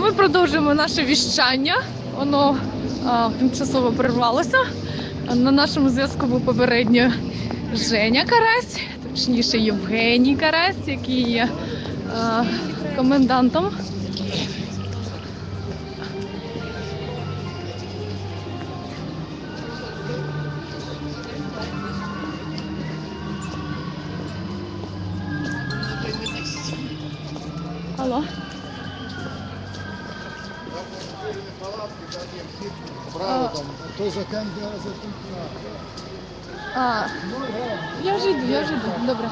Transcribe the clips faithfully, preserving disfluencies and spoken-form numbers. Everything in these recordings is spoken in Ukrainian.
ми продовжуємо наше віщання. Воно а, тимчасово перервалося. На нашому зв'язку був попередньо Женя Карась, точніше Євгеній Карась, який є а, комендантом. Алло. Право там, той же камера за тут. А, я вже йду, я вже йду. Добре.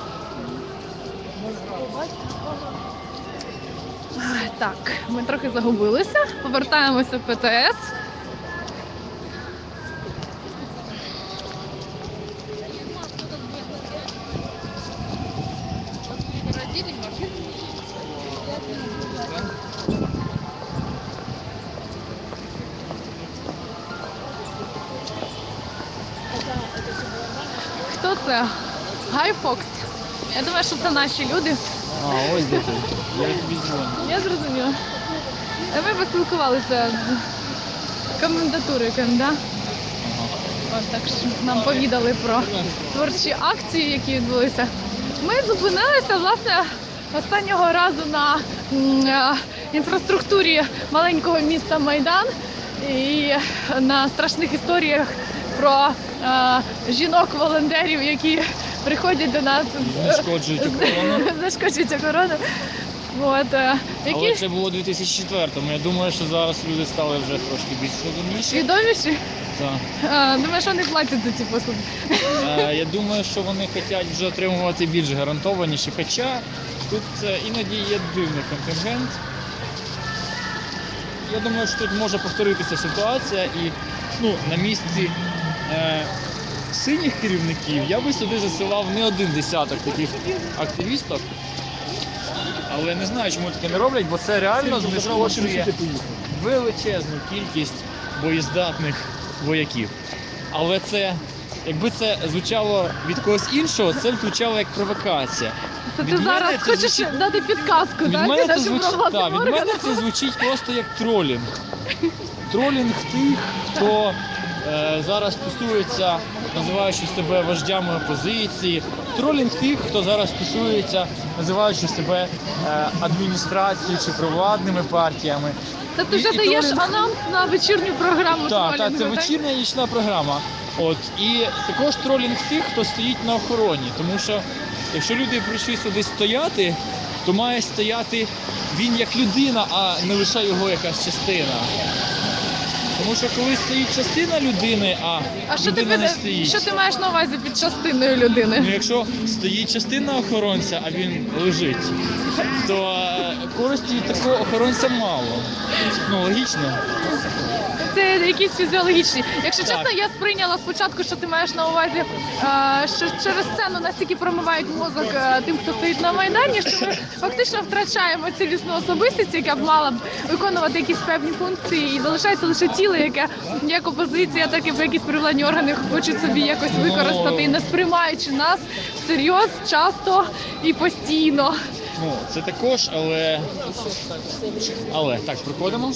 Так, ми трохи загубилися. Повертаємося в ПТС. Хто це? Гай Фокс. Я думаю, що це наші люди. А, ось де ти. Я тобі дзвоню. Я зрозуміла. Ми поспілкувалися з комендатурою КМДА. Ось так що нам повідали про творчі акції, які відбулися. Ми зупинилися, власне, останнього разу на м, е, інфраструктурі маленького міста Майдан і на страшних історіях про е, жінок-волонтерів, які приходять до нас, Знешкоджують охорону. знешкоджують охорону. От, е, які Але це було у дві тисячі четвертому. Я думаю, що зараз люди стали вже трошки більш розумніші. свідоміші. Так. Е, Думаю, що вони платять за ці послуги. Е, Я думаю, що вони хочуть вже отримувати більш гарантованіші. Хоча тут е, іноді є дивний контингент. Я думаю, що тут може повторитися ситуація і ну, на місці е, синіх керівників я би сюди засилав не один десяток таких активістів. Але не знаю, чому таке не роблять, бо це реально знешкоджує величезну кількість боєздатних вояків. Але це, якби це звучало від когось іншого, це звучало як провокація. Це ти Від зараз мене це хочеш звучить- дати підказку, Від так? мене, це нашим звучить, правоохоронним так, від мене органам? це звучить просто як тролінг. Тролінг тих, хто е, зараз тусується, називаючи себе вождями опозиції. Тролінг тих, хто зараз тусується, називаючи себе е, адміністрацією чи провладними партіями. Це ти І- вже і даєш тролінг- анонс на вечірню програму Так, так, тролінгу, це вечірня нічна програма. От, і також тролінг тих, хто стоїть на охороні. Тому що якщо люди прийшли сюди стояти, то має стояти він як людина, а не лише його якась частина. Тому що коли стоїть частина людини, а, А що ти, людина не під... стоїть. що ти маєш на увазі під частиною людини? Ну, якщо стоїть частина охоронця, а він лежить, то е, користі від такого охоронця мало. Ну, логічно. Це якісь фізіологічні. Якщо Так. чесно, я сприйняла спочатку, що ти маєш на увазі, е, що через сцену настільки промивають мозок е, тим, хто стоїть на Майдані, що ми фактично втрачаємо цілісну особистість, яка б мала б виконувати якісь певні функції, і залишається лише тіло, яке як опозиція, так і якісь привладні органи хочуть собі якось використати, і не сприймаючи нас всерйоз, часто і постійно. Ну, це також, але... Але, так, проходимо.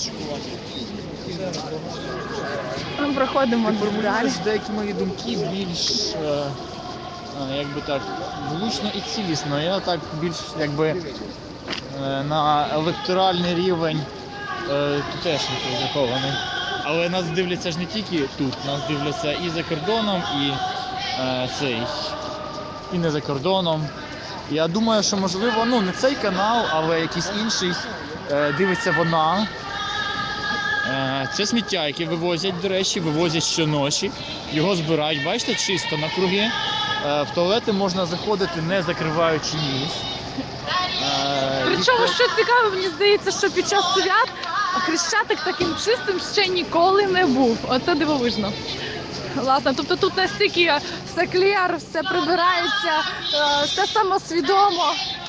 Ми проходимо далі. Формулюєш деякі мої думки більш, е, е, як би так, влучно і цілісно. Я так більш, якби, е, на електоральний рівень е, тутешніх розрахований. Але нас дивляться ж не тільки тут, нас дивляться і за кордоном, і е, цей, і не за кордоном. Я думаю, що можливо, ну не цей канал, але якийсь інший е, дивиться вона. Е, Це сміття, яке вивозять, до речі, вивозять щоночі. Його збирають, бачите, чисто навкруги. Е, В туалети можна заходити, не закриваючи ніс. Е, Причому, від- що цікаво, мені здається, що під час свят Хрещатик таким чистим ще ніколи не був. Оце дивовижно. Власне, тобто тут настільки все клір, все прибирається, е, все самосвідомо.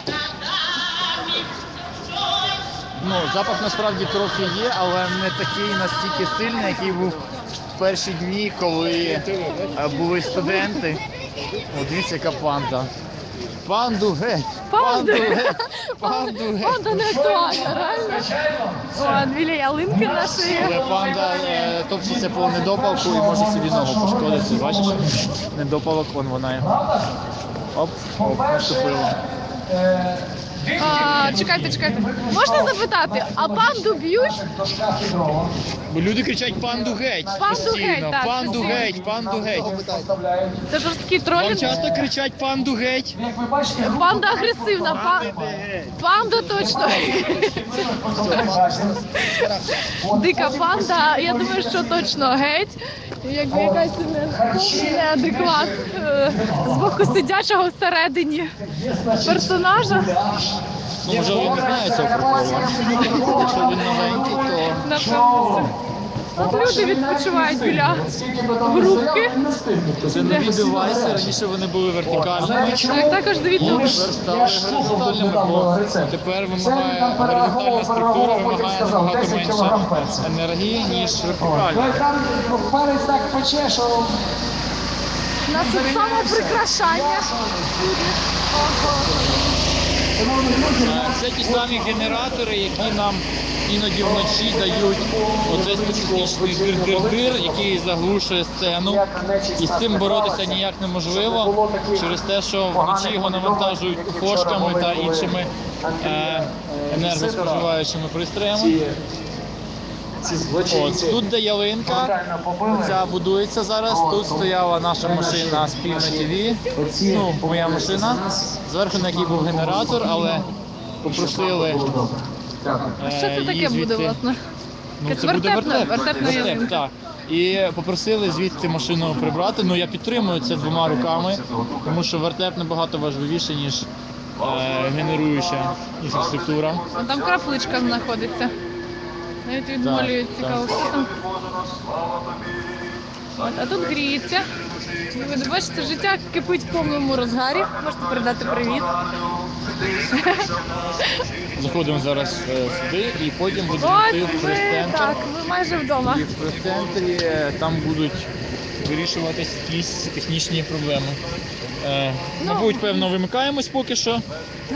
Ну, запах насправді трохи є, але не такий настільки сильний, який був в перші дні, коли е, були студенти. О, дивіться, яка панда. Панду геть! Панду. геть! Панду геть! Панда не актуальна, реально. О, біля ялинки нашої. Але панда е, топчеться по недопалку і може собі ногу пошкодити. Бачиш? Недопалок, вон вона. є. Оп, оп, наступила. А, чекайте, чекайте. Можна запитати, а панду б'ють? Бо люди кричать панду геть Панду постійно. геть, так, Панду постійно. геть, панду геть. Це жорсткі Вам тролі. часто кричать панду геть? Панда агресивна. Па... Панда точно. Дика панда, я думаю, що точно геть. Якби якась не- неадекват е, з боку сидячого всередині персонажа. Ну, може, ви не знаєте цього приколу. Якщо він новенький, то Напевно. От люди відпочивають біля грубки. це нові девайси. Раніше вони були вертикальними. Так, також дивіться. Тепер стали горизонтальними, бо тепер вимагає горизонтальна структура вимагає набагато менше енергії, ніж вертикальна. Палець так пече, що У нас тут самоприкрашання. Е, Це ті самі генератори, які нам іноді вночі дають оцей специфічний дир-дир-дир, який заглушує сцену. І з цим боротися ніяк неможливо через те, що вночі його навантажують фошками та іншими е, енергоспоживаючими пристроями. ці От, злочинці тут де ялинка, брутально побили. ця будується зараз, тут стояла наша машина спільна ТВ, ну, моя машина, зверху на якій був генератор, але попросили А що це е, її таке буде, звідти- власне? Ну, Як це буде вертепна- вертеп, вертепна вертеп, ялинка. так. І попросили звідти машину прибрати. Ну я підтримую це двома руками, тому що вертеп набагато важливіше, ніж е, генеруюча інфраструктура. А там крапличка знаходиться. Навіть відмолюють, Так, цікаво, так. що там. От, а тут гріється. Ви бачите, життя кипить в повному розгарі. Можете передати привіт. Заходимо зараз е, сюди і потім будемо От йти в ми, прес-центр. так, ми майже вдома. І в прес-центрі е, там будуть вирішуватись якісь технічні проблеми. Е, Ну, мабуть, певно, вимикаємось поки що.